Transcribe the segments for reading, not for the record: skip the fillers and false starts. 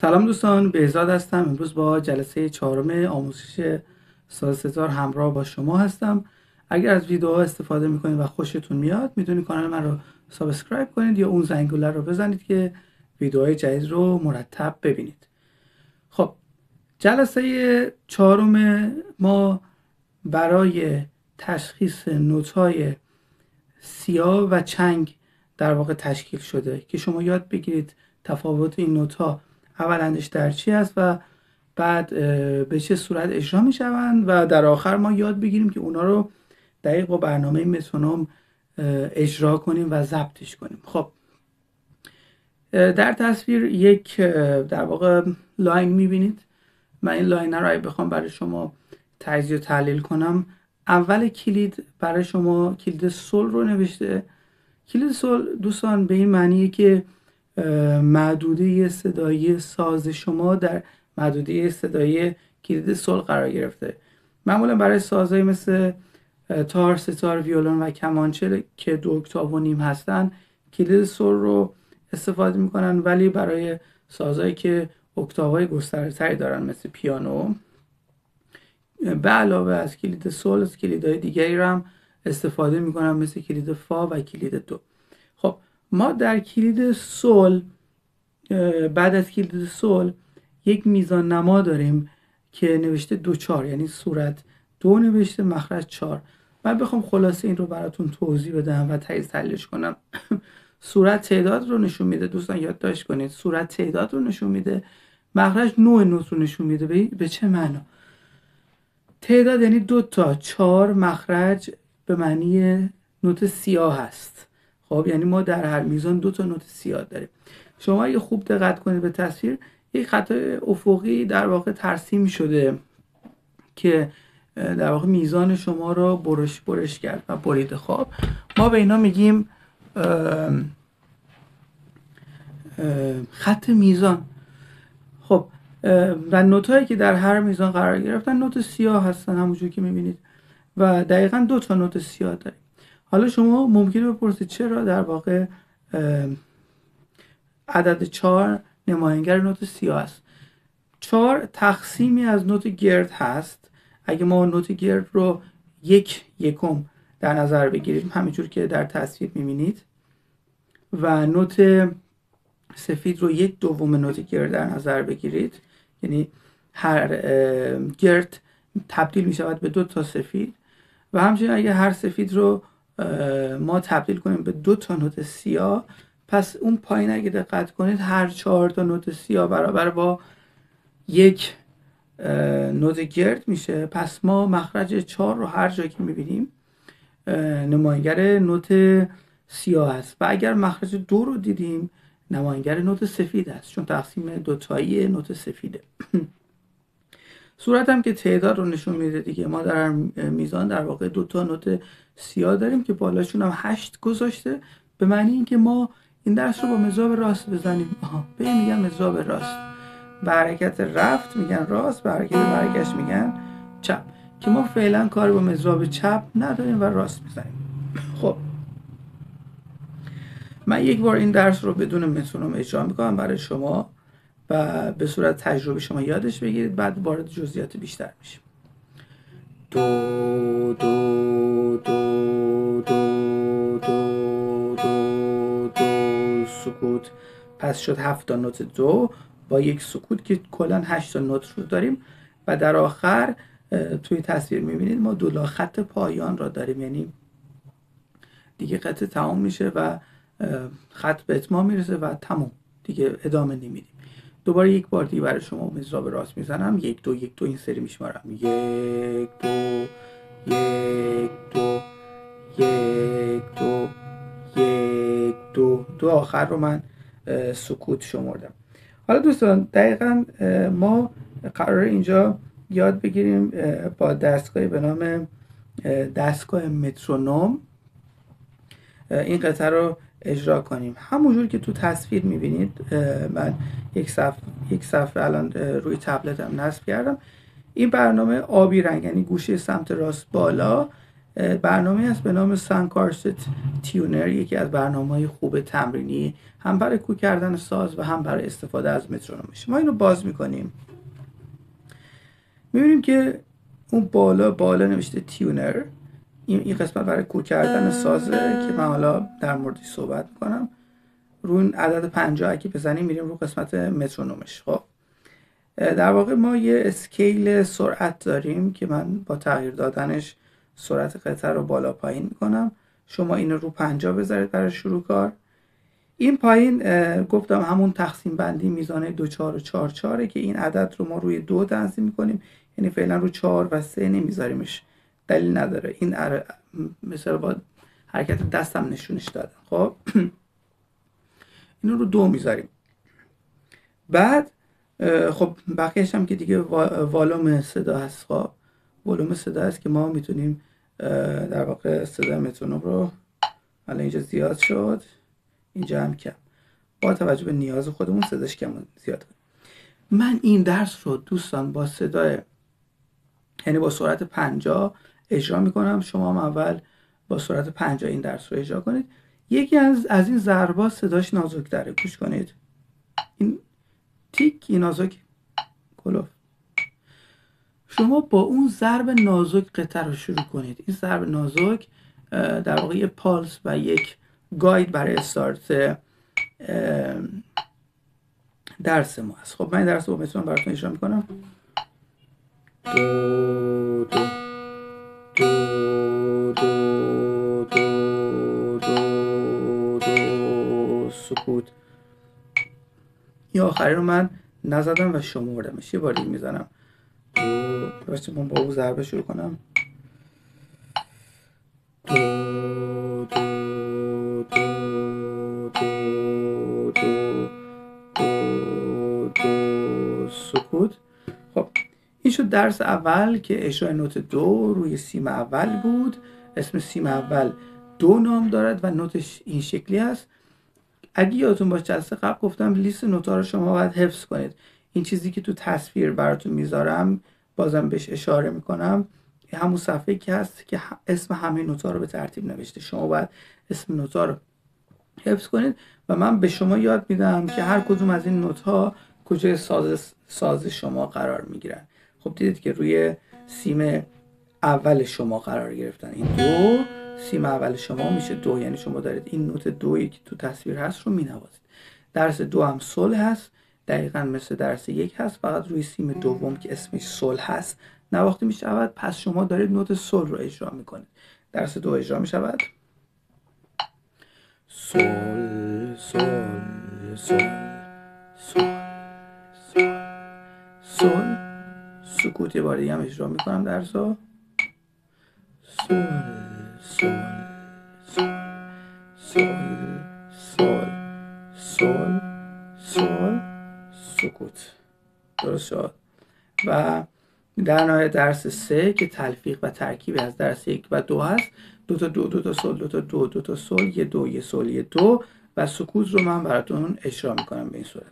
سلام دوستان، بهزاد هستم. امروز با جلسه چهارم آموزش ساز ستار همراه با شما هستم. اگر از ویدیوها استفاده میکنید و خوشتون میاد میتونید کانال من رو سابسکرایب کنید یا اون زنگوله رو بزنید که ویدیوهای جدید رو مرتب ببینید. خب، جلسه چهارم ما برای تشخیص نوت‌های سیاه و چنگ در واقع تشکیل شده که شما یاد بگیرید تفاوت این نوت‌ها اولندش در چی است و بعد به چه صورت اجرا می شوند و در آخر ما یاد بگیریم که اونا رو دقیق با برنامه مترونوم اجرا کنیم و ضبطش کنیم. خب، در تصویر یک در واقع لاین می بینید. من این لاین رو بخوام برای شما تجزیه و تحلیل کنم، اول کلید برای شما کلید سول رو نوشته. کلید سول دوستان به این معنیه که محدوده صدایی ساز شما در محدوده صدایی کلید سول قرار گرفته. معمولا برای سازهای مثل تار، ستار، ویولون و کمانچه که 2 اکتاو و نیم هستن کلید سول رو استفاده میکنن، ولی برای سازهایی که اکتاوهای گسترده‌تری دارن مثل پیانو به علاوه از کلید سول از کلیدهای دیگری رو هم استفاده میکنن مثل کلید فا و کلید دو. خب، ما در کلید سول بعد از کلید سول یک میزان نما داریم که نوشته 2-4، یعنی صورت 2 نوشته مخرج 4. من بخوام خلاصه این رو براتون توضیح بدم و تجزیه تحلیلش کنم صورت تعداد رو نشون میده. دوستان یادداشت کنید، صورت تعداد رو نشون میده، مخرج نوع نوت رو نشون میده. به چه معنا؟ تعداد یعنی 2 تا 4 مخرج به معنی نوت سیاه هست. خب، یعنی ما در هر میزان 2 تا نوت سیاه داریم. شما اگه خوب دقت کنید به تصویر، یک خط افقی در واقع ترسیم شده که در واقع میزان شما رو برش کرد و بریده. خب، ما به اینا میگیم خط میزان. خب، و نوت‌هایی که در هر میزان قرار گرفتن نوت سیاه هستن، همونجور که میبینید، و دقیقاً 2 تا نوت سیاه داریم. حالا شما ممکنه بپرسید چرا در واقع عدد 4 نماینگر نوت سیاه است. 4 تقسیمی از نوت گرد هست. اگه ما نوت گرد رو 1/1 در نظر بگیریم همینجور که در تصویر میبینید و نوت سفید رو 1/2 نوت گرد در نظر بگیرید، یعنی هر گرد تبدیل می شود به 2 تا سفید، و همچنین اگه هر سفید رو ما تبدیل کنیم به 2 تا نوت سیاه، پس اون پایین اگه دقت کنید هر 4 تا نوت سیاه برابر با 1 نوت گرد میشه. پس ما مخرج 4 رو هر جایی که میبینیم نماینگر نوت سیاه است، و اگر مخرج 2 رو دیدیم نماینگر نوت سفید است، چون تقسیم دوتایی نوت سفیده. صورت هم که تعداد رو نشون میده دیگه. ما در میزان در واقع 2 تا نوت سیاه داریم که بالاشون هم 8 گذاشته، به معنی اینکه ما این درس رو با مضراب راست بزنیم. به این میگن مضراب راست. به حرکت رفت میگن راست، به حرکت برگشت میگن چپ، که ما فعلا کار با مضراب چپ نداریم و راست میزنیم. خب، من یک بار این درس رو بدون مترونوم اجرا میکنم برای شما و به صورت تجربی شما یادش بگیرید، بعد وارد جزئیات بیشتر میشیم. دو دو دو دو دو دو دو سکوت، پس شد 7 تا نوت دو با یک سکوت که کلا 8 تا نوت رو داریم، و در آخر توی تصویر میبینید ما دولا خط پایان را داریم، یعنی دیگه قطعه تمام میشه و خط به اتمام میرسه و تمام، دیگه ادامه نمیدیم. دوباره یک بار دیگه برای شما مضراب راست میزنم. 1 2 1 2 این سری میشمارم. 1 2 1 2 1 2 1 2 2 آخر رو من سکوت شمردم. حالا دوستان دقیقاً ما قرار اینجا یاد بگیریم با دستگاهی به نام دستگاه مترونوم این قطعه رو اجرا کنیم. همونجور که تو تصویر میبینید، من یک صفحه الان روی تبلتم نصب کردم. این برنامه آبی رنگ، یعنی گوشه سمت راست بالا برنامه هست به نام سانکارست تیونر، یکی از برنامه‌های خوب تمرینی هم برای کوک کردن ساز و هم برای استفاده از مترونومش. ما اینو باز میکنیم، میبینیم که اون بالا نوشته تیونر. این قسمت برای کوک کردن سازه که من حالا در موردش صحبت میکنم. روی این عدد 50 اگه بزنیم میریم رو قسمت مترونومش. خب در واقع ما یه اسکیل سرعت داریم که من با تغییر دادنش سرعت قطعه رو بالا پایین میکنم. شما اینو رو 50 بذارید برای شروع کار. این پایین گفتم همون تقسیم بندی میزانه 2 4 و 4 4 که این عدد رو ما روی 2 تنظیم میکنیم، یعنی فعلا رو 4 و 3 نمیذاریمش، دلیل نداره. این مثلا با حرکت دستم نشونش دادم. خب اینو رو 2 میذاریم. بعد خب بقیهش هم که دیگه والوم صدا هست. خب والوم صدا هست که ما میتونیم در واقع صدا مترونوم رو، حالا اینجا زیاد شد اینجا هم کم، با توجه به نیاز خودمون صداش کم و زیاد کنیم. من این درس رو دوستان با صدای، یعنی با سرعت 50 اجرا میکنم. شما هم اول با سرعت 50 این درس رو اجرا کنید. یکی از این ضربا صداش نازک داره، گوش کنید. این تیک، این نازک کلوف. شما با اون ضرب نازک قطعه رو شروع کنید. این ضرب نازک در واقع یه پالس و یک گاید برای استارت درس ما هست. خب من این درس رو میتونم براتون اجرا میکنم. دو دو دو دو دو دو دو سکوت. این آخری رو من نزدم و شمردمش، یه بار دیگه میزنم. درسته من با اون ضربه شروع کنم. دو دو دو دو دو دو دو سکوت. خب این شد درس اول که اجرای نوت دو روی سیم اول بود. اسم سیم اول دو نام دارد و نوتش این شکلی است. اگه یادتون باشه جلسه قبل گفتم لیست نوت‌ها رو شما باید حفظ کنید. این چیزی که تو تصویر براتون میذارم بازم بهش اشاره میکنم، همون صفحه که هست که اسم همه نوت‌ها رو به ترتیب نوشته. شما باید اسم نوت‌ها رو حفظ کنید و من به شما یاد میدم که هر کدوم از این نوت‌ها کجای ساز شما قرار میگیرن. خب دیدید که روی سیم اول شما قرار گرفتن. این دو سیم اول شما میشه دو، یعنی شما دارید این نوت دویی که تو تصویر هست رو مینوازید. درس دو هم سول هست، دقیقا مثل درس یک هست، فقط روی سیم دوم که اسمش سول هست نواخته میشود. پس شما دارید نوت سول رو اجرا میکنید. درس دو اجرا میشود سول سول سول سول سول سول. سکوت یه بار دیگه هم اجرا میکنم درس رو. سول سول سول سول سول سول سکوت. درست شد. و در نهایت درس سه که تلفیق و ترکیب از درس یک و دو هست، دو تا دو، دو تا سول، دو تا دو، دو تا سول، یه دو، یه سول، یه دو و سکوت رو من براتون اجرا میکنم به این صورت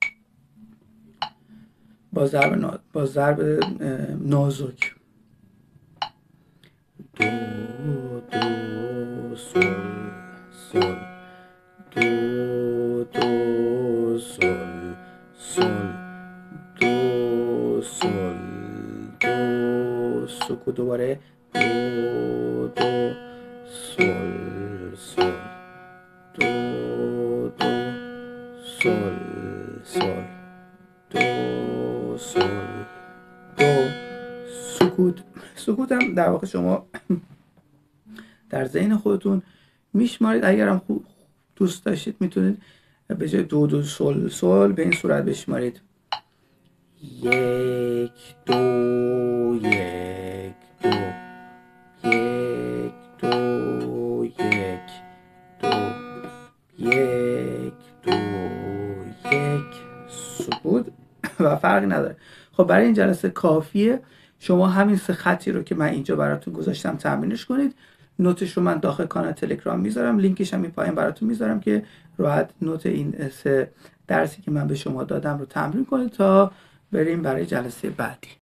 با ضرب نازک. دو دو سول سول، دو دو سول سول، دو سول دو سکوت. دوباره دو دو سول سول، دو دو سول سول، دو سول دو سکوت. سکوت هم در واقع شما در ذهن خودتون میشمارید. اگرم دوست داشتید میتونید به جای دو دو سول سول به این صورت بشمارید: یک دو یک دو یک دو یک دو یک دو یک. سکوت و فرقی نداره. خب برای این جلسه کافیه شما همین سه خطی رو که من اینجا براتون گذاشتم تمرینش کنید. نوتش رو من داخل کانال تلگرام میذارم، لینکش هم این پایین براتون میذارم که راحت نوت این سه درسی که من به شما دادم رو تمرین کنید تا بریم برای جلسه بعدی.